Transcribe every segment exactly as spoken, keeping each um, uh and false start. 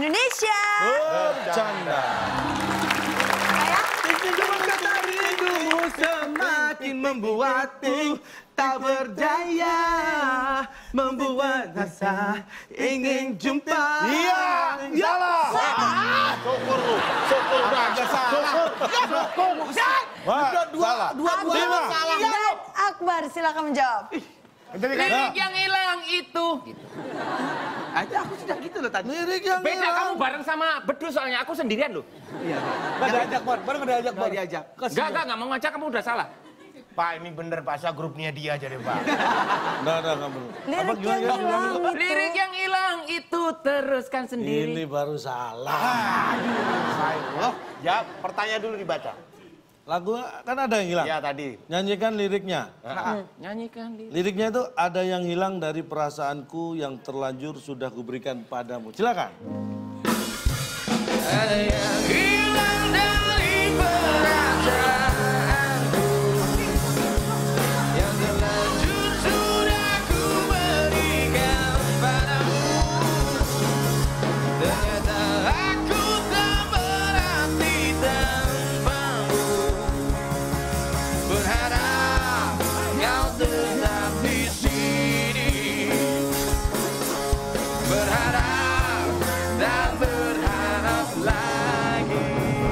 Indonesia. Bercanda. Cuma kata rindumu semakin membuatku tak berdaya, membuat rasa ingin jumpa. Iya, salah. Syukur lu, syukur udah salah. Syukur, Wah, salah. Dua dua salah. Dan Akbar silakan menjawab. Lirik yang hilang itu. Aja aku sudah gitu loh tadi. Lirik yang Beda hilang. kamu bareng sama Bedul soalnya aku sendirian loh. Iya. Nggak diajak, Bor. Baru nggak diajak, Bor. Diajak. Enggak, enggak, enggak mau ngajak kamu udah salah. Pak, ini bener Pak, saya grupnya dia jadi Pak. Nggak ada kamu. Lirik yang hilang itu. Lirik yang hilang itu teruskan sendiri. Ini baru salah. Oh, ya, pertanyaan dulu dibaca. Lagu kan ada yang hilang. Ya tadi. Nyanyikan liriknya. Nyanyikan lirik. Liriknya itu ada yang hilang dari perasaanku yang terlanjur sudah kuberikan padamu. Silakan. Ada yang hilang dari perasaanku yang terlanjur sudah ku berikan padamu. Ternyata aku tak berarti tanpamu. Berharap kau tetap di sini. Berharap dan berharap lagi.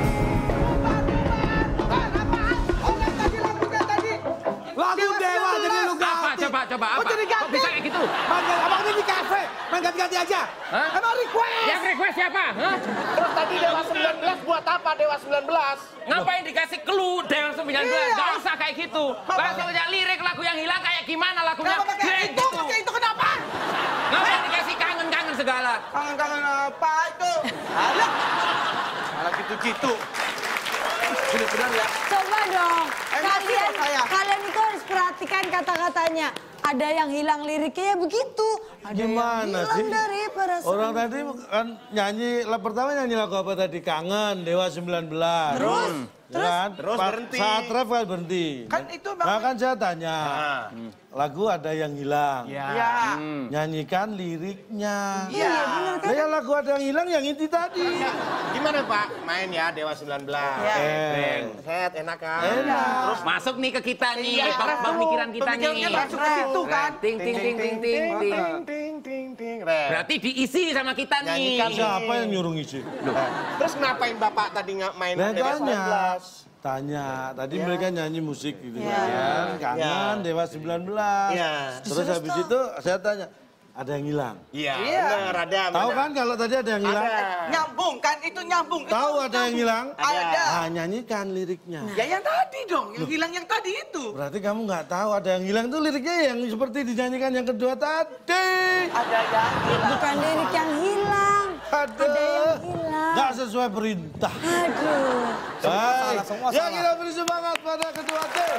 Lagu Dewa jadi lu Apa? ganti. Coba, coba apa? Oh, jadi Kok ganti? bisa kayak gitu? Main ganti, abang ini di kafe. Main ganti-ganti aja. Hah? Emang request. Yang request siapa? Hah? Terus tadi Dewa sembilan belas buat apa Dewa sembilan belas? Ngapain dikasih clue Dewa sembilan belas? Iya. Gak usah kayak gitu. Langsung aja lirik lagu yang hilang kayak gimana lagunya? Kenapa pakai Lirik itu? gitu. Pakai itu kenapa? Ngapain dikasih kangen-kangen segala? Kangen-kangen apa itu? Alah. Malah gitu-gitu. Bener-bener ya. Coba dong. Eh, Kalian, masih saya. kalian itu harus perhatikan kata-katanya. Ada yang hilang liriknya ya begitu. Ada Gimana yang hilang sih? dari perasaan. Orang tadi kan nyanyi, lah pertama nyanyi lagu apa tadi? Kangen, Dewa sembilan belas. Terus? Ya kan? Terus Pa- berhenti. Saat ref kan berhenti. Kan itu Nah Bang. kan saya tanya, Nah. lagu ada yang hilang. Ya. Nyanyikan liriknya. Iya benar kan? Lah ya lagu ada yang hilang yang inti tadi. Gimana Pak? Main ya Dewa sembilan belas. Ya. Eh, Set, enak kan? enak. Terus masuk nih ke kita nih, Iya, ke pemikiran kita nih. Pemikirannya masuk ke situ kan. Ting ting ting ting ting ting. ting ting ting. Ref. Berarti diisi sama kita nih. Nyanyikan Siapa yang nyuruh ngisi? Terus ngapain Bapak tadi nggak main Nah, Dewa tanya. sembilan belas? Tanya, tadi mereka nyanyi musik gitu Ya. kan. Kangen, Ya. Dewa sembilan belas. Ya. Terus habis itu saya tanya, ada yang hilang? Iya, Iya. bener ada. Tahu bener. kan kalau tadi ada yang hilang? Ada. Nyambung kan itu nyambung. Itu Tahu ada yang hilang? Ada. Ah, nyanyikan liriknya. Ya yang tadi dong, yang hilang yang tadi itu. Berarti kamu nggak tahu ada yang hilang tuh liriknya yang seperti dinyanyikan yang kedua tadi. Ada yang hilang. Bukan lirik yang hilang. Aduh. Ada yang hilang. Nggak sesuai perintah. Aduh. Baik. semua Ya salah. kita beri semangat pada ketua tim.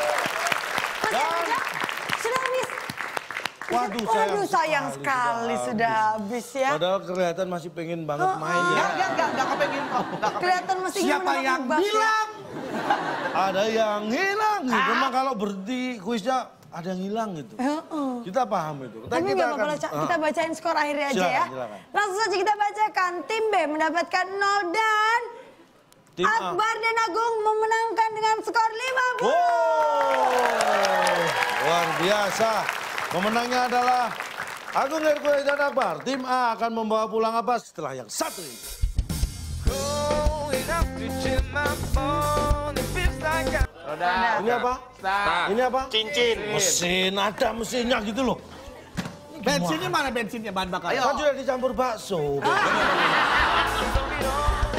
Dan Sudah habis. waduh, Waduh sayang sekali sekali sudah sudah habis ya. padahal kelihatan masih pengen banget Oh, main oh. ya. Enggak, enggak, enggak kepengen kok. Enggak kepengen. Kelihatan masih Siapa ingin yang menebak ya. bilang? Ada yang hilang. Memang kalau berhenti kuisnya ada yang hilang gitu. Heeh. Kita paham itu. Tapi kita nggak apa-apa, akan- Ca- kita bacain skor akhirnya aja Silakan, ya. silakan. Langsung saja kita bacakan. Tim B mendapatkan nol dan Tim A. Akbar dan Agung memenangkan dengan skor lima puluh. Wow, luar biasa. Pemenangnya adalah Agung Hercules dan Akbar. Tim A akan membawa pulang apa setelah yang satu ini? Roda. Ini apa? Start. Ini apa? Cincin. Mesin, ada mesinnya gitu loh. Bensinnya mana bensinnya, bahan bakar? Kan sudah dicampur bakso.